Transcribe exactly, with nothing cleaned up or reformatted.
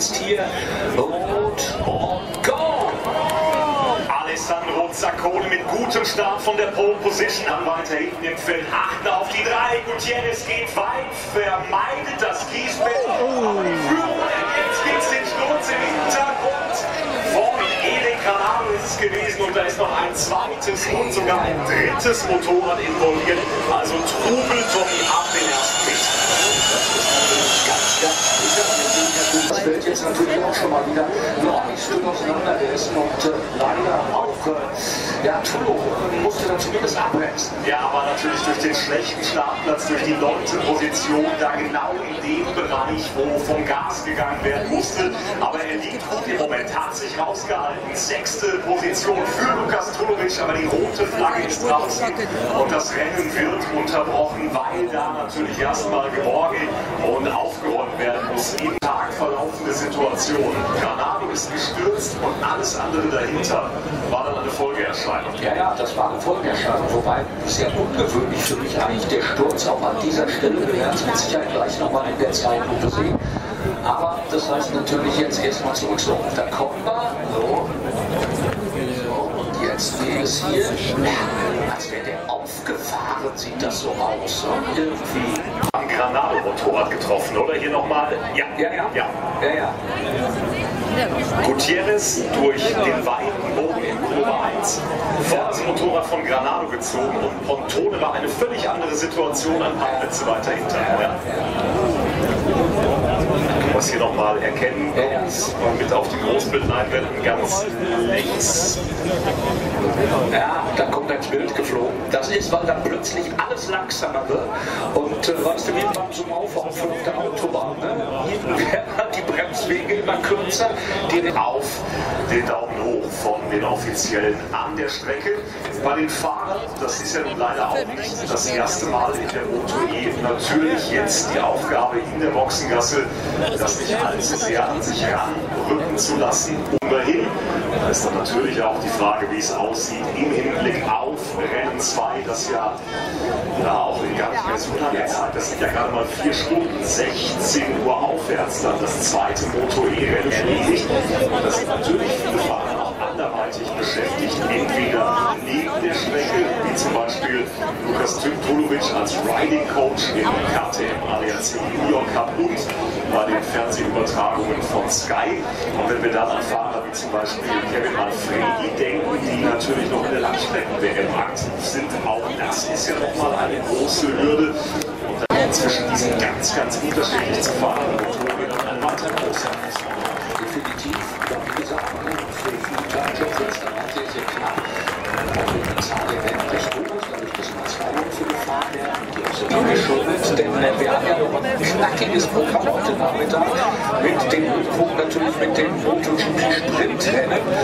jetzt hier rot und go! Alessandro Zaccone mit gutem Start von der Pole Position an, weiter hinten im Feld, achten auf die drei, Gutierrez geht weit, vermeidet das Kiesbett, aber die Führung, jetzt gibt es den Sturz im Hintergrund von Eric Granado ist es gewesen und da ist noch ein zweites und sogar ein drittes Motorrad involviert, also Trubel Tommy ab den ersten Meter. Ganz, ganz sicher. Das Feld jetzt natürlich auch schon mal wieder noch ein Stück auseinandergerissen und äh, leider auch äh, ja, Tulo musste dann zumindest abbremsen. Ja, aber natürlich durch den schlechten Startplatz, durch die neunte Position, da genau in dem Bereich, wo vom Gas gegangen werden musste. Aber er liegt gut im Moment, hat sich rausgehalten. Sechste Position für Lukas Tulovic, aber die rote Flagge ist draußen und das Rennen wird unterbrochen, weil da natürlich erstmal geborgen und aufgeräumt werden muss. Im Tag verlaufende Situation. Granado ist gestürzt und alles andere dahinter war dann eine Folgeerscheinung. Ja, ja, das war eine Folgeerscheinung, wobei sehr ungewöhnlich für mich eigentlich der Sturz auch an dieser Stelle. Wir werden es mit Sicherheit gleich nochmal in der Zeitlupe sehen. Aber das heißt natürlich jetzt erstmal zurück. So, da kommen wir. So. Und jetzt geht es hier. Als wäre der aufgefahren, sieht das so aus. So, irgendwie. Am Granado-Motorrad getroffen, oder? Hier nochmal. Ja, Ja, ja, ja. ja, ja. Gutierrez durch den weiten Bogen in Kurve eins vor das Motorrad von Granado gezogen und Pontone war eine völlig andere Situation, ein paar Plätze weiter hinter. Ja. Was hier nochmal erkennen und mit auf die Großbildleinwänden ganz links. Ja, da kommt ein Bild geflogen. Das ist, weil dann plötzlich alles langsamer wird. Und äh, weißt du, wie beim zum Aufbau auf der Autobahn, ne? Hier werden die Bremswege immer kürzer. Die auf den Daumen hoch von den Offiziellen an der Strecke. Bei den Fahrern, das ist ja nun leider auch nicht das erste Mal in der MotoE, natürlich jetzt die Aufgabe in der Boxengasse, das nicht allzu sehr an sich ranrücken zu lassen. Immerhin, da ist dann natürlich auch die Frage, wie es aussieht im Hinblick auf Rennen zwei, das ja, ja auch in gar nicht mehr so langer Zeit, das sind ja gerade mal vier Stunden, sechzehn Uhr aufwärts, dann das zweite MotoE-Rennen liegt. Und das sind natürlich viele Fahrer auch anderweitig beschäftigt, entweder neben der Strecke, wie zum Beispiel Lukas Tulovic als Riding Coach im K T M A D A C Junior Cup und bei den Fernsehübertragungen von Sky. Und wenn wir dann an Fahrer wie zum Beispiel Kevin Manfredi denken, die natürlich noch in der Langstrecken-W M aktiv sind, auch das ist ja nochmal eine große Hürde. Und dann zwischen diesen ganz, ganz unterschiedlich zu fahrenden Motorrädern ein weiter großer Herausforderung. definitiv, wie gesagt, für viele Jobs ist dann auch sehr, sehr knapp. Und die Zahl der Rennen recht hoch ist, dadurch, dass mal zwei Läufe gefahren werden, die auch so geschuldet, denn wir haben ja noch ein knackiges Programm heute Nachmittag mit dem Höhepunkt natürlich mit dem MotoGP Sprintrennen.